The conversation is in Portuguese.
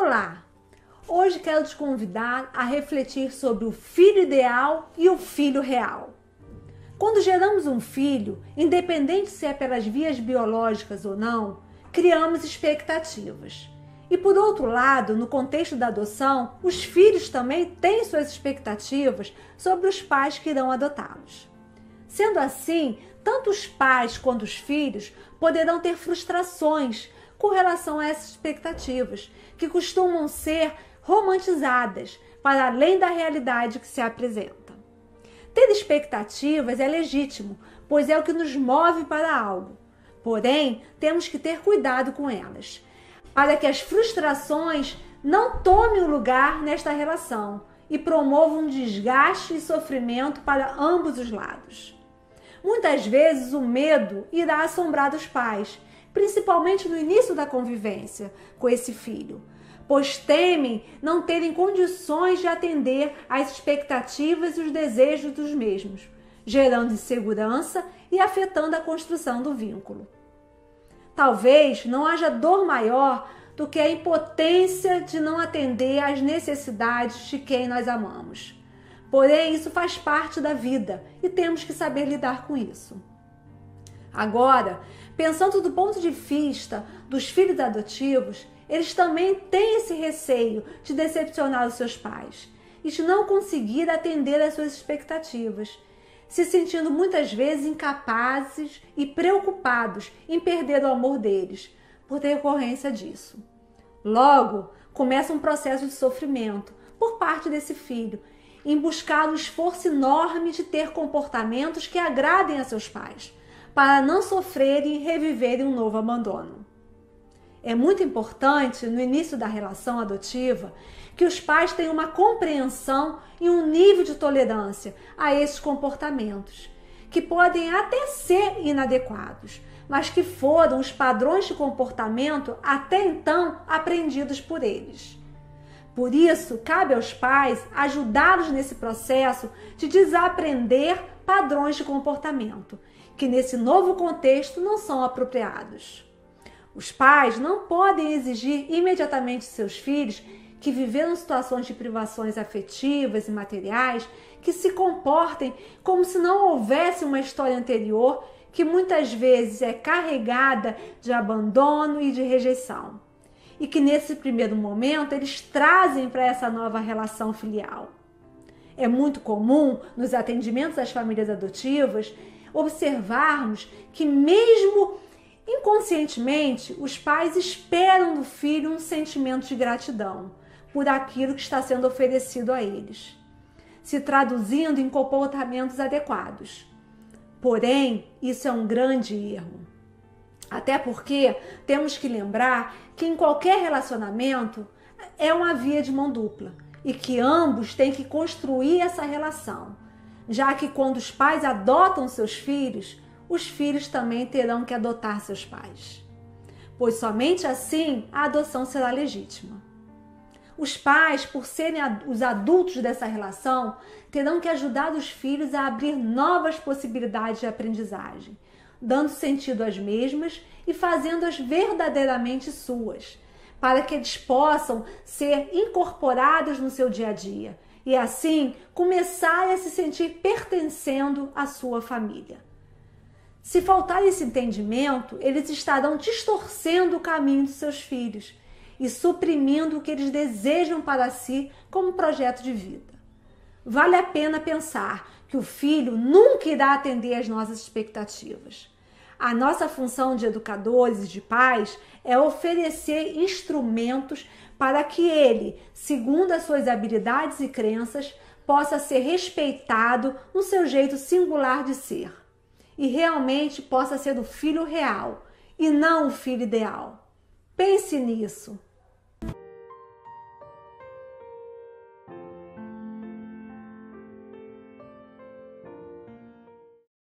Olá! Hoje quero te convidar a refletir sobre o filho ideal e o filho real. Quando geramos um filho, independente se é pelas vias biológicas ou não, criamos expectativas. E por outro lado, no contexto da adoção, os filhos também têm suas expectativas sobre os pais que irão adotá-los. Sendo assim, tanto os pais quanto os filhos poderão ter frustrações com relação a essas expectativas, que costumam ser romantizadas para além da realidade que se apresenta. Ter expectativas é legítimo, pois é o que nos move para algo. Porém, temos que ter cuidado com elas, para que as frustrações não tomem o lugar nesta relação e promovam desgaste e sofrimento para ambos os lados. Muitas vezes o medo irá assombrar os pais, principalmente no início da convivência com esse filho, pois temem não terem condições de atender às expectativas e os desejos dos mesmos, gerando insegurança e afetando a construção do vínculo. Talvez não haja dor maior do que a impotência de não atender às necessidades de quem nós amamos. Porém, isso faz parte da vida e temos que saber lidar com isso. Agora, pensando do ponto de vista dos filhos adotivos, eles também têm esse receio de decepcionar os seus pais e de não conseguir atender às suas expectativas, se sentindo muitas vezes incapazes e preocupados em perder o amor deles por decorrência disso. Logo, começa um processo de sofrimento por parte desse filho, em buscar um esforço enorme de ter comportamentos que agradem a seus pais, para não sofrerem e reviverem um novo abandono. É muito importante, no início da relação adotiva, que os pais tenham uma compreensão e um nível de tolerância a esses comportamentos, que podem até ser inadequados, mas que foram os padrões de comportamento até então aprendidos por eles. Por isso, cabe aos pais ajudá-los nesse processo de desaprender padrões de comportamento, que nesse novo contexto não são apropriados. Os pais não podem exigir imediatamente de seus filhos que viveram situações de privações afetivas e materiais que se comportem como se não houvesse uma história anterior que muitas vezes é carregada de abandono e de rejeição, e que nesse primeiro momento eles trazem para essa nova relação filial. É muito comum nos atendimentos às famílias adotivas observarmos que mesmo inconscientemente os pais esperam do filho um sentimento de gratidão por aquilo que está sendo oferecido a eles, se traduzindo em comportamentos adequados. Porém, isso é um grande erro. Até porque temos que lembrar que em qualquer relacionamento é uma via de mão dupla e que ambos têm que construir essa relação, já que quando os pais adotam seus filhos, os filhos também terão que adotar seus pais, pois somente assim a adoção será legítima. Os pais, por serem os adultos dessa relação, terão que ajudar os filhos a abrir novas possibilidades de aprendizagem, dando sentido às mesmas e fazendo-as verdadeiramente suas, para que eles possam ser incorporados no seu dia a dia e assim começarem a se sentir pertencendo à sua família. Se faltar esse entendimento, eles estarão distorcendo o caminho de seus filhos e suprimindo o que eles desejam para si como projeto de vida. Vale a pena pensar que o filho nunca irá atender às nossas expectativas. A nossa função de educadores e de pais é oferecer instrumentos para que ele, segundo as suas habilidades e crenças, possa ser respeitado no seu jeito singular de ser e realmente possa ser o filho real e não o filho ideal. Pense nisso.